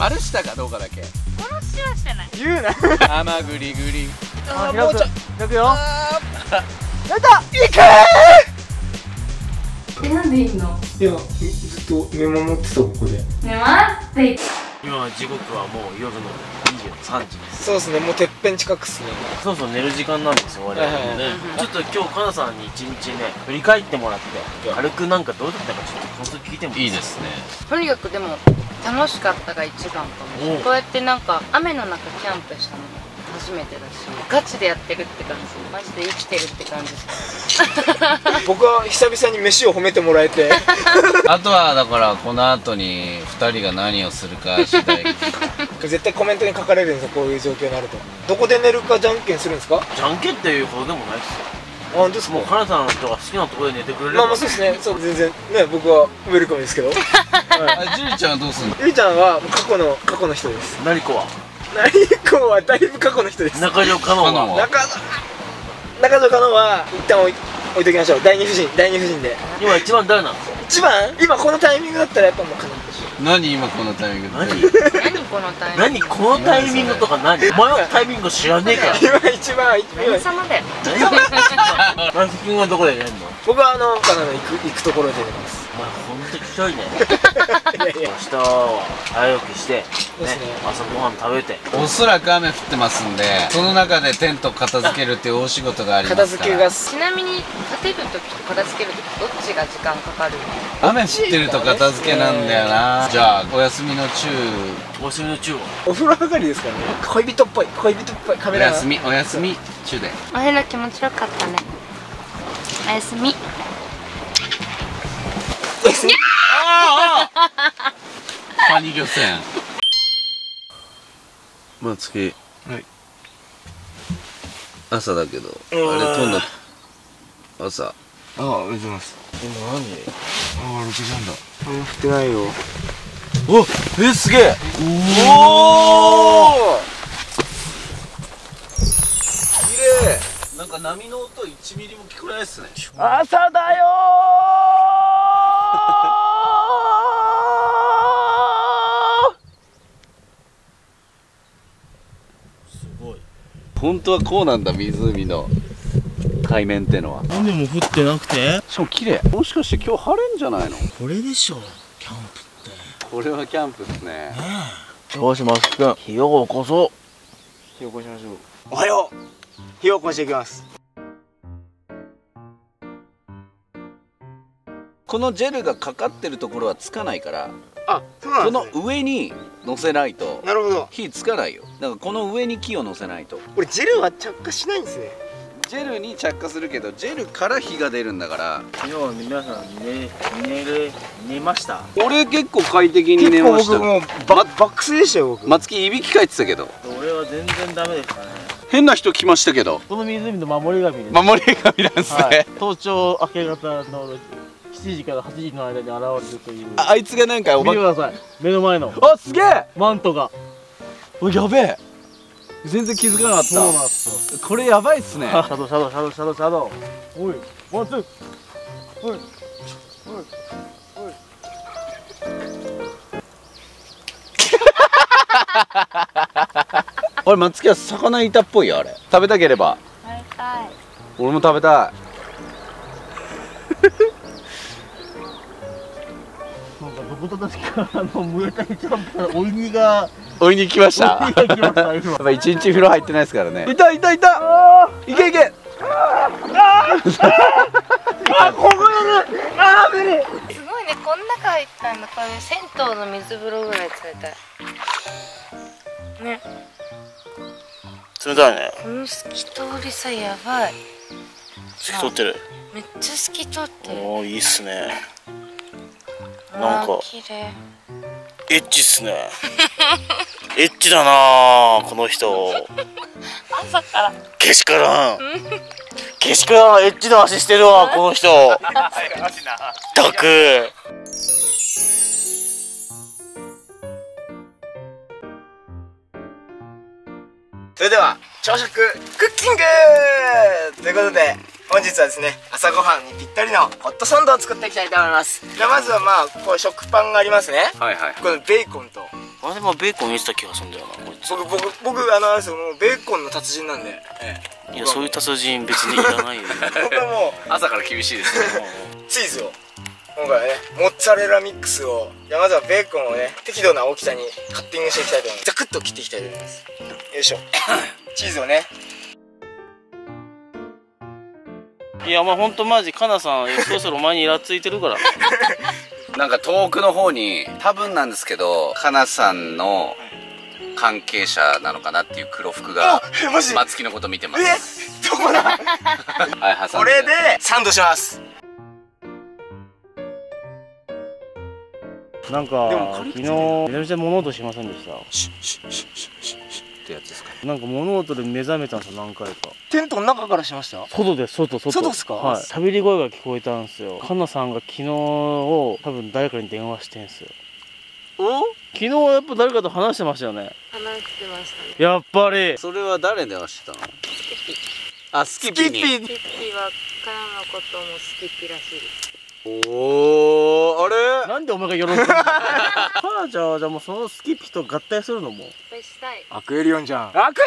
丸したかどうかだけ。 殺しはしてない。 言うな。 甘ぐりぐり。 あ、もうちょい。開くよ。やった。いけなんでいいの？ いや、ずっと見守ってた、ここで。 ね、待って。 今時刻はもう夜の23時です。 そうですね、もうてっぺん近くっすね。 そうそう寝る時間なんですよ我々もね。ちょっと今日かなさんに一日ね振り返ってもらって軽くなんかどうだったかちょっと感想聞いてもいいですね。 とにかくでも楽しかったが一番かも。こうやってなんか雨の中キャンプしたの初めてだし、ガチでやってるって感じ。マジで生きてるって感じ。 僕は久々に飯を褒めてもらえて。 あとはだからこの後に2人が何をするか次第。 絶対コメントに書かれるんですよ、こういう状況になると。どこで寝るかじゃんけんするんですか？ じゃんけんっていうほどでもないですよ。 あ、本当ですか？ もうかなさんの人が好きなところで寝てくれる。 まあまあそうですね。そう、全然ね、僕はウェルカムですけど。 あ、ジュリちゃんはどうすんの？ ゆりちゃんは過去の人です。 なりこは成子はだいぶ過去の人です。 中条かのんは中条かのんは一旦置いときましょう。第二夫人で。 今一番誰なんですか？ 一番今このタイミングだったらやっぱもうかなでしょ。 何今このタイミングで。 何このタイミング。 何このタイミングとか何？お前はタイミング知らねえから。 今一番何様だよ。 マス君はどこで寝るの？ 僕はカナの行くところで寝ます。 お前ほんときしょいね。 いやいや、 明日は早起きしてねですね。 朝ごはん食べて。 おそらく雨降ってますんで、その中でテント片付けるっていう大仕事がありますから。 片付けがちなみに立てる時と片付ける時どっちが時間かかる？ 雨降ってると片付けなんだよな。じゃあお休みの中。 お休みの中はお風呂上がりですからね。恋人っぽいカメラ。 お休み中で。 お部屋気持ちよかったね。おやすみ。 カニ漁船。 まあ次朝だけどあれ飛んだ朝。 ああ、おはようございます。 今何？ ああ、6時半だ。あんま降ってないよ。 お、すげえ。 おお、綺麗。 なんか波の音1ミリも聞こえないっすね。 朝だよすごい。 本当はこうなんだ、湖の海面ってのは。 雨も降ってなくてしかも綺麗。もしかして今日晴れんじゃないの？ これでしょキャンプって。 これはキャンプっすね。 よしマス君、火を起こそう。 火を起こしましょう。おはよう。火を起こしていきます。 このジェルがかかってるところはつかないから、 あ、そうなんこですね。 の上に乗せないとなるほど。 火つかないよ。だからこの上に木を乗せないと。 これジェルは着火しないんですね。 ジェルに着火するけど、ジェルから火が出るんだから。 昨日は皆さん寝ました？ 俺結構快適に寝ました。 僕もうバックスでしたよ僕。 松木いびきかいてたけど。 俺は全然ダメでしたね。 変な人来ましたけど。 この湖の守り神です。 守り神なんですね。 はい、早朝明け方の7時から8時の間に現れるという。 あいつがなんか見てください、目の前のあ、すげえマントが。 お、やべえ。全然気づかなかった。 そうなんですよ。 これやばいっすね。 シャドウ。おい、ワンツー。おい。 あれ、松木は魚いたっぽいよ、あれ。食べたければ。 食べたい。 俺も食べたい。 なんかどこと確かムエタイチャンプからおいにがおいに来ました。やっぱ一日風呂入ってないですからね。いた。いけ。 あ、ここだね。あー、無理。 すごいね、こん中入ったんだ。これ銭湯の水風呂ぐらい冷たいね。 冷たいね。 この透き通りさ、やばい。 透き通ってる。 めっちゃ透き通ってる。 おー、いいっすね。 なんか綺麗。 エッチっすね。エッチだなこの人。 朝からけしからんエッチな足してるわこの人。たくそれでは朝食クッキングということで、本日はですね、朝ごはんにぴったりのホットサンドを作っていきたいと思います。じゃあまずはこう食パンがありますね。 はいはい。 このベーコンとあれもベーコン入れてた気がするんだよなこいつ。 僕あれですよ、もうベーコンの達人なんで。 いやそういう達人別にいらないよ。 僕はもう朝から厳しいですよ。 チーズを今回はね、モッツァレラミックスを、じゃあまずはベーコンをね、適度な大きさにカッティングしていきたいと思います。ザクッと切っていきたいと思います。よいしょ。チーズをね。 いやまあほんとマジかなさんそろそろお前にイラついてるから。 なんか遠くの方に多分なんですけど、かなさんの関係者なのかなっていう黒服がマジ松木のこと見てます。 どこだはい、挟んで。 これでサンドします。 なんか昨日めちゃめちゃ物音しませんでした？ ってやつですか。 なんか物音で目覚めたんですよ何回か。 テントの中からしました？ 外です外ですか？ はい、喋り声が聞こえたんですよ。かなさんが昨日多分誰かに電話してんすよ。昨日はやっぱ誰かと話してましたよね。 話してましたね。 やっぱりそれは誰に電話してたの？ スキッピ。 あ、スキッピに。 スキッピはカナのこともスキッピらしいです。 おー、あれ？ なんでお前が喜んでんの？じゃあもうそのスキッピと合体するのもしたい。 アクエリオンじゃん。アクエリオン。 あ、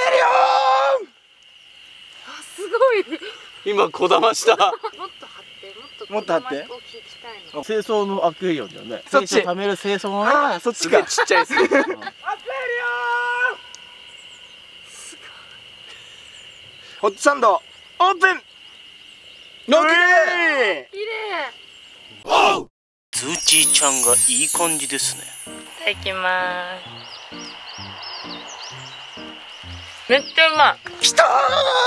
すごい。 今こだました。 もっと張ってもっと張ってを聞きたいの。 清掃のアクエリオンだよね。 そっち清掃貯める清掃のね。 ああ、そっちか。 すげえちっちゃいですね。 アクエリオン。ホットサンドオープン。 綺麗。 ズーチーちゃんがいい感じですね。 いただきます。めっちゃうまい。 きたー。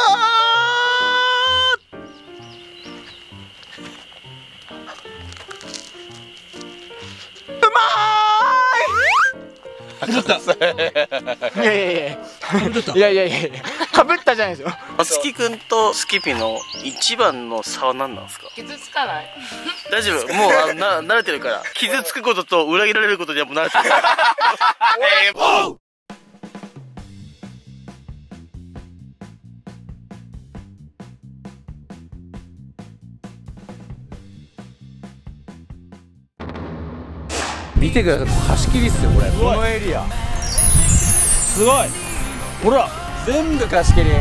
いやかぶったじゃないですよ。 松木くんとスキピの一番の差は何なんですか？ 傷つかない。 大丈夫、もう慣れてるから。傷つくことと裏切られることにはもう慣れてる。 見てください、貸し切りっすよこれ。このエリアすごい。ほら全部貸し切り。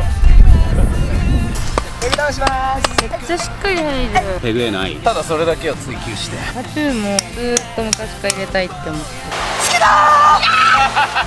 ペグダウンします。 めっちゃしっかり入る。 ペグえない。ただそれだけを追求して。 タトゥーもずーっと昔から入れたいって思って。 好きだー。